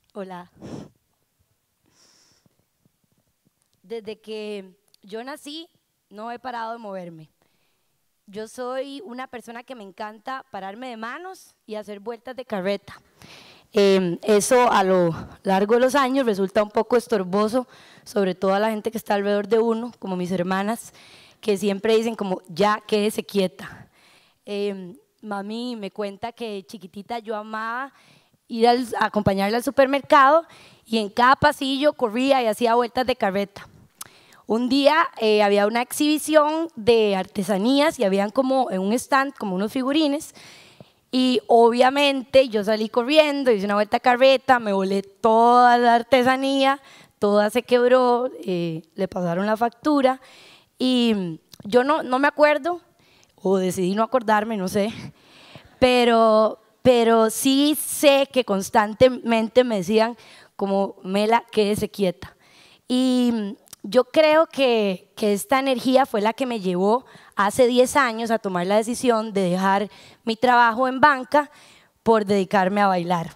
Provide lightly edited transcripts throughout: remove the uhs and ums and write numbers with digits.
Hola. Desde que yo nací, no he parado de moverme. Yo soy una persona que me encanta pararme de manos y hacer vueltas de carreta. Eso a lo largo de los años resulta un poco estorboso, sobre todo a la gente que está alrededor de uno, como mis hermanas, que siempre dicen como, ya quédese quieta. Mami me cuenta que chiquitita yo amaba a acompañarla al supermercado y en cada pasillo corría y hacía vueltas de carreta. Un día había una exhibición de artesanías y habían como en un stand como unos figurines y obviamente yo salí corriendo, hice una vuelta a carreta, me volé toda la artesanía, toda se quebró, le pasaron la factura y yo no me acuerdo o decidí no acordarme, no sé, pero sí sé que constantemente me decían como Mela, quédese quieta. Y yo creo que esta energía fue la que me llevó hace 10 años a tomar la decisión de dejar mi trabajo en banca por dedicarme a bailar.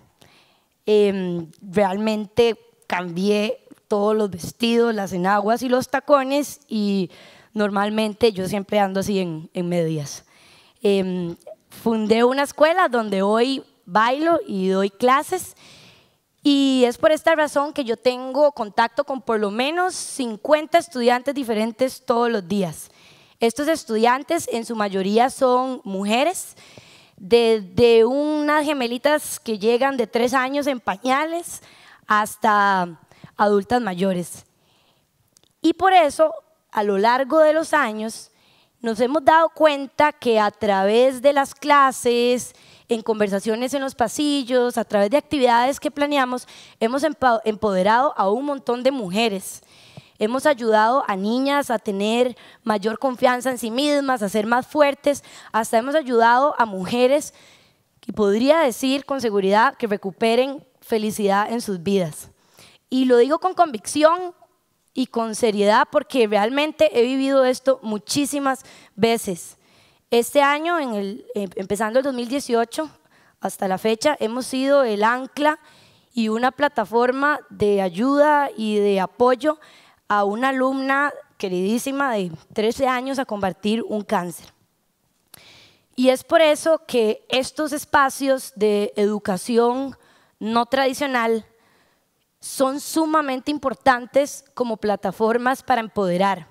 Realmente cambié todos los vestidos, las enaguas y los tacones y normalmente yo siempre ando así en medias. Fundé una escuela donde hoy bailo y doy clases y es por esta razón que yo tengo contacto con por lo menos 50 estudiantes diferentes todos los días. Estos estudiantes en su mayoría son mujeres, desde unas gemelitas que llegan de 3 años en pañales hasta adultas mayores. Y por eso, a lo largo de los años, nos hemos dado cuenta que a través de las clases, en conversaciones en los pasillos, a través de actividades que planeamos, hemos empoderado a un montón de mujeres. Hemos ayudado a niñas a tener mayor confianza en sí mismas, a ser más fuertes, hasta hemos ayudado a mujeres, que podría decir con seguridad, que recuperen felicidad en sus vidas. Y lo digo con convicción y con seriedad porque realmente he vivido esto muchísimas veces. Este año, empezando el 2018 hasta la fecha, hemos sido el ancla y una plataforma de ayuda y de apoyo a una alumna queridísima de 13 años a combatir un cáncer. Y es por eso que estos espacios de educación no tradicional son sumamente importantes como plataformas para empoderar.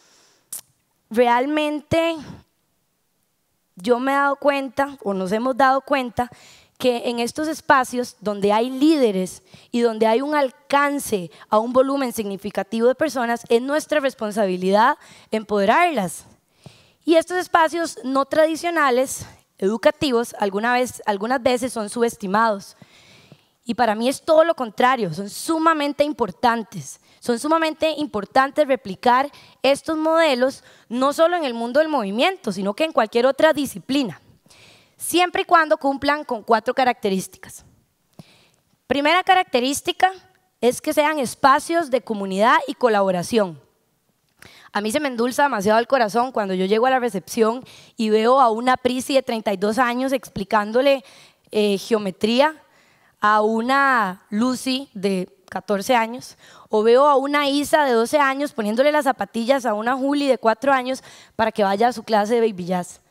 Realmente yo me he dado cuenta, o nos hemos dado cuenta, que en estos espacios donde hay líderes y donde hay un alcance a un volumen significativo de personas, es nuestra responsabilidad empoderarlas. Y estos espacios no tradicionales, educativos, algunas veces son subestimados. Y para mí es todo lo contrario, son sumamente importantes. Son sumamente importantes replicar estos modelos, no solo en el mundo del movimiento, sino que en cualquier otra disciplina, siempre y cuando cumplan con 4 características. Primera característica es que sean espacios de comunidad y colaboración. A mí se me endulza demasiado el corazón cuando yo llego a la recepción y veo a una Prisi de 32 años explicándole geometría a una Lucy de 14 años, o veo a una Isa de 12 años poniéndole las zapatillas a una Juli de 4 años para que vaya a su clase de baby jazz.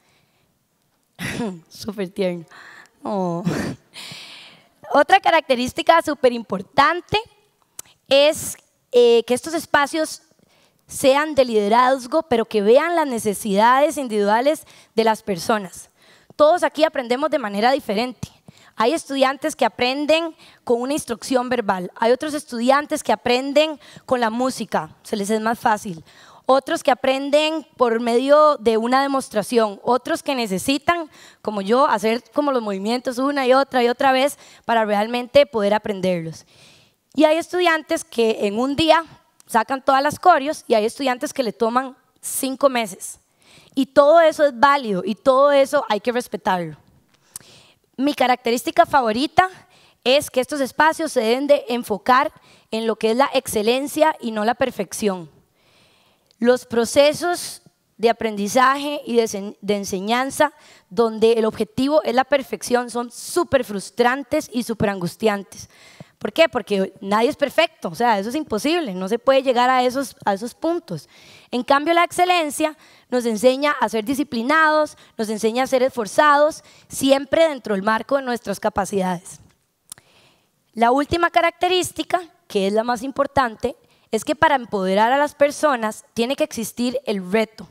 Súper tierno. Oh. Otra característica súper importante es que estos espacios sean de liderazgo, pero que vean las necesidades individuales de las personas. Todos aquí aprendemos de manera diferente. Hay estudiantes que aprenden con una instrucción verbal, hay otros estudiantes que aprenden con la música, se les es más fácil. Otros que aprenden por medio de una demostración, otros que necesitan, como yo, hacer como los movimientos una y otra vez para realmente poder aprenderlos. Y hay estudiantes que en un día sacan todas las coreos y hay estudiantes que le toman 5 meses. Y todo eso es válido y todo eso hay que respetarlo. Mi característica favorita es que estos espacios se deben de enfocar en lo que es la excelencia y no la perfección. Los procesos de aprendizaje y de enseñanza donde el objetivo es la perfección son súper frustrantes y súper angustiantes. ¿Por qué? Porque nadie es perfecto, o sea, eso es imposible, no se puede llegar a esos puntos. En cambio, la excelencia nos enseña a ser disciplinados, nos enseña a ser esforzados, siempre dentro del marco de nuestras capacidades. La última característica, que es la más importante, es que para empoderar a las personas tiene que existir el reto.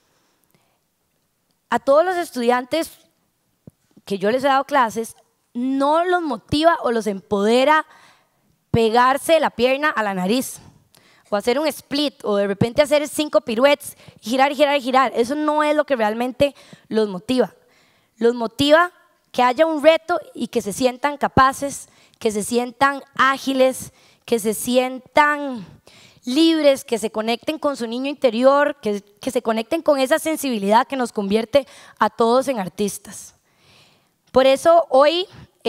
A todos los estudiantes que yo les he dado clases, no los motiva o los empodera pegarse la pierna a la nariz o hacer un split o de repente hacer 5 piruetes, girar, girar, girar. Eso no es lo que realmente los motiva. Los motiva que haya un reto y que se sientan capaces, que se sientan ágiles, que se sientan libres, que se conecten con su niño interior, que se conecten con esa sensibilidad que nos convierte a todos en artistas. Por eso hoy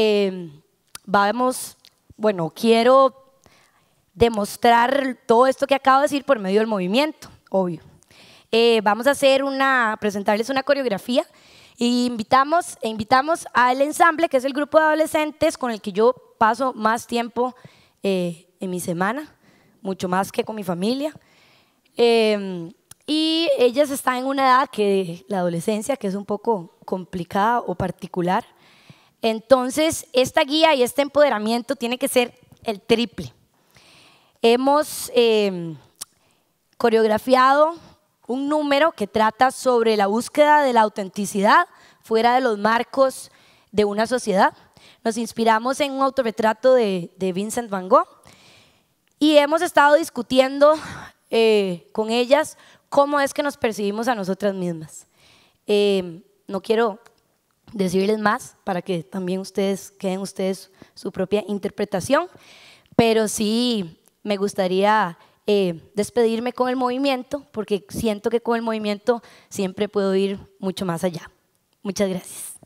quiero demostrar todo esto que acabo de decir por medio del movimiento, obvio. Vamos a presentarles una coreografía y invitamos al ensamble, que es el grupo de adolescentes con el que yo paso más tiempo en mi semana, mucho más que con mi familia. Y ellas están en una edad la adolescencia, que es un poco complicada o particular. Entonces, esta guía y este empoderamiento tiene que ser el triple. Hemos coreografiado un número que trata sobre la búsqueda de la autenticidad fuera de los marcos de una sociedad. Nos inspiramos en un autorretrato de Vincent Van Gogh y hemos estado discutiendo con ellas cómo es que nos percibimos a nosotras mismas. No quiero decirles más para que también queden ustedes su propia interpretación, pero sí me gustaría despedirme con el movimiento, porque siento que con el movimiento siempre puedo ir mucho más allá. Muchas gracias.